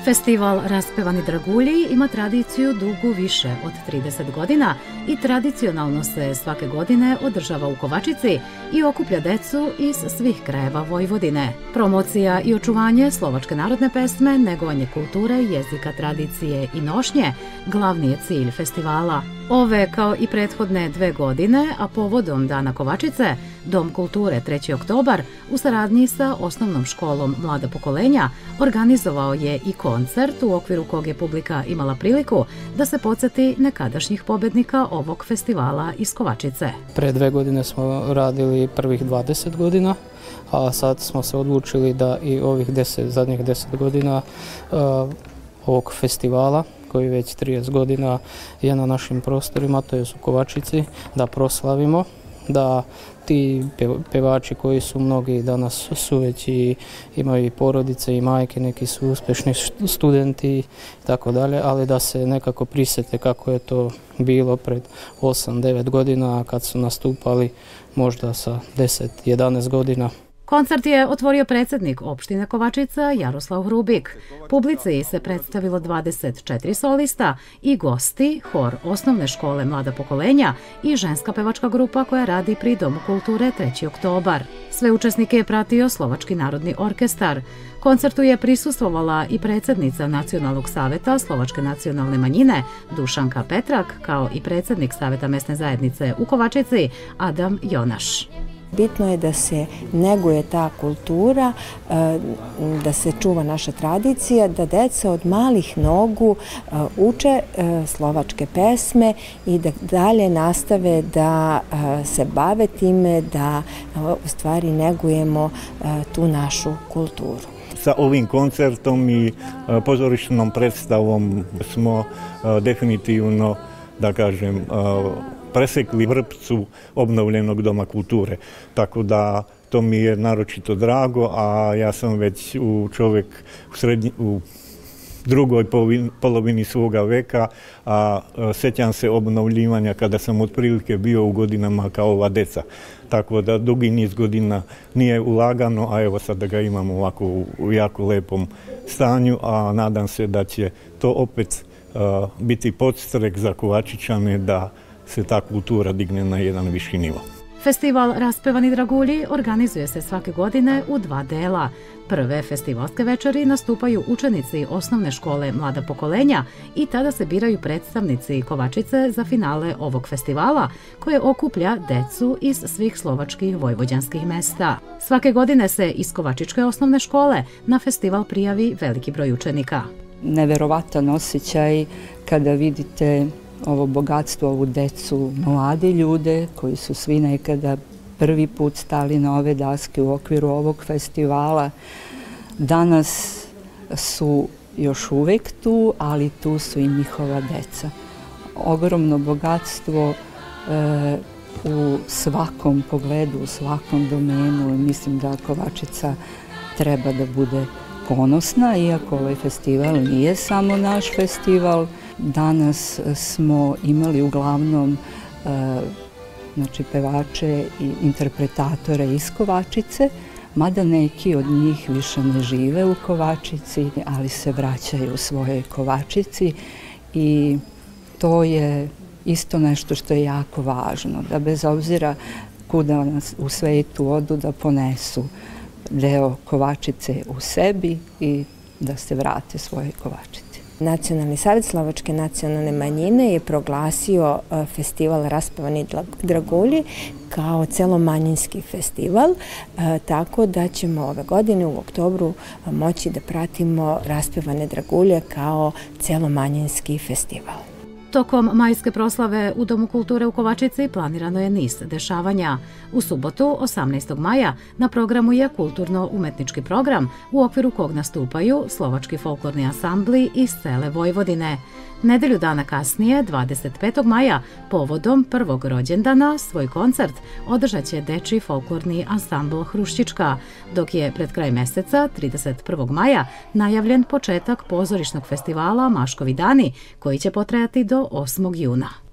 Festival Raspevani dragulji ima tradiciju dugu više od 30 godina i tradicionalno se svake godine održava u Kovačici i okuplja decu iz svih krajeva Vojvodine. Promocija i očuvanje slovačke narodne pesme, negovanje kulture, jezika, tradicije i nošnje glavni je cilj festivala. Ove, kao i prethodne 2 godine, a povodom Dana Kovačice, Dom kulture 3. oktobar u saradnji sa osnovnom školom Mlada pokolenja organizovao je i koncert u okviru kog je publika imala priliku da se podsjeti nekadašnjih pobednika ovog festivala iz Kovačice. Pre 2 godine smo radili prvih 20 godina, a sad smo se odlučili da i ovih zadnjih 10 godina ovog festivala, koji već 30 godina je na našim prostorima, to je u Kovačici, da proslavimo, da ti pevači koji su mnogi danas su već i imaju i porodice i majke, neki su uspešni studenti i tako dalje, ali da se nekako prisete kako je to bilo pred 8-9 godina kad su nastupali možda sa 10-11 godina. Koncert je otvorio predsjednik opštine Kovačica Jaroslav Hrubik. Publici se predstavilo 24 solista i gosti, hor osnovne škole Mlada pokolenja i ženska pevačka grupa koja radi pri Domu kulture 3. oktobar. Sve učesnike je pratio Slovački narodni orkestar. Koncertu je prisustvovala i predsjednica Nacionalnog saveta Slovačke nacionalne manjine Dušanka Petrak, kao i predsjednik Saveta mesne zajednice u Kovačici Adam Jonaš. Bitno je da se neguje ta kultura, da se čuva naša tradicija, da deca od malih nogu uče slovačke pesme i da dalje nastave da se bave time, da u stvari negujemo tu našu kulturu. Sa ovim koncertom i pozorišnom predstavom smo definitivno, da kažem, presekli vrpcu obnovljenog Doma kulture. Tako da to mi je naročito drago, a ja sam već u drugoj polovini svoga veka, a sjećam se obnovljivanja kada sam otprilike bio u godinama kao ova deca. Tako da dugi niz godina nije ulagano, a evo sad da ga imamo ovako u jako lepom stanju, a nadam se da će to opet biti podstrek za Kovačičane da se ta kultura digne na jedan viši nivo. Festival Raspevani dragulji organizuje se svake godine u 2 dela. Prve festivalske večeri nastupaju učenici osnovne škole Mlada pokolenja i tada se biraju predstavnici Kovačice za finale ovog festivala, koje okuplja decu iz svih slovačkih vojvođanskih mesta. Svake godine se iz Kovačičke osnovne škole na festival prijavi veliki broj učenika. Neverovatan osjećaj kada vidite ovo bogatstvo, ovu decu, mladi ljude koji su svi nekada prvi put stali na ove daske u okviru ovog festivala. Danas su još uvek tu, ali tu su i njihova deca. Ogromno bogatstvo u svakom pogledu, u svakom domenu. Mislim da Kovačica treba da bude ponosna, iako ovaj festival nije samo naš festival. Danas smo imali uglavnom pevače i interpretatore iz Kovačice, mada neki od njih više ne žive u Kovačici, ali se vraćaju u svojoj Kovačici i to je isto nešto što je jako važno, da bez obzira kuda nas u svetu odu, da ponesu deo Kovačice u sebi i da se vrate svojoj Kovačici. Nacionalni savet Slovačke nacionalne manjine je proglasio festival Raspevani dragulji kao celomanjinski festival, tako da ćemo ove godine u oktobru moći da pratimo Raspevane dragulje kao celomanjinski festival. Tokom majske proslave u Domu kulture u Kovačici planirano je niz dešavanja. U subotu, 18. maja, na programu je kulturno-umetnički program u okviru kog nastupaju slovački folklorni ansambli iz cele Vojvodine. Nedelju dana kasnije, 25. maja, povodom prvog rođendana, svoj koncert održat će dečiji folklorni ansambl Hruščička, dok je pred kraj meseca, 31. maja, najavljen početak pozorišnog festivala Maškovi dani, koji će potrajati do 8. juna.